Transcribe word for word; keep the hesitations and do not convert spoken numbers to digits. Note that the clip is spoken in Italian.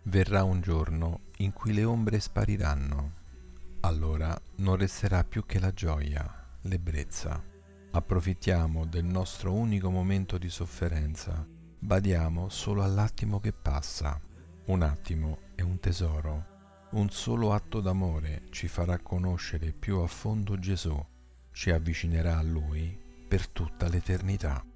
Verrà un giorno in cui le ombre spariranno. Allora non resterà più che la gioia, l'ebbrezza. Approfittiamo del nostro unico momento di sofferenza. Badiamo solo all'attimo che passa. Un attimo è un tesoro. Un solo atto d'amore ci farà conoscere più a fondo Gesù, ci avvicinerà a Lui per tutta l'eternità.